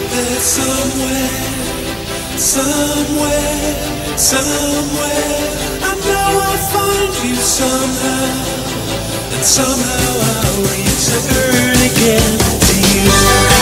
There's somewhere, I know I'll find you somehow, and somehow I'll return again to you.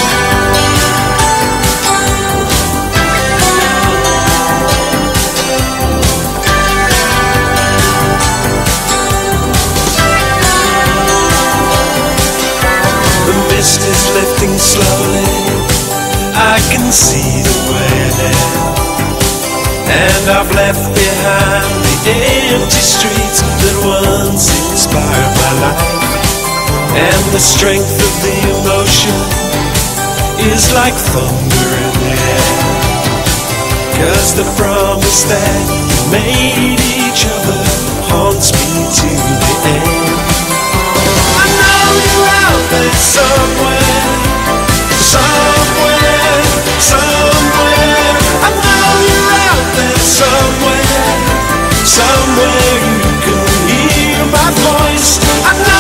The mist is lifting slowly, I can see the way ahead, and I've left behind the empty streets that once inspired my life. And the strength of the emotion is like thunder in the air, 'cause the promise that we made each other haunts me to the end. I know you're out there somewhere, somewhere, somewhere. I know you're out there somewhere, somewhere you can hear my voice. I know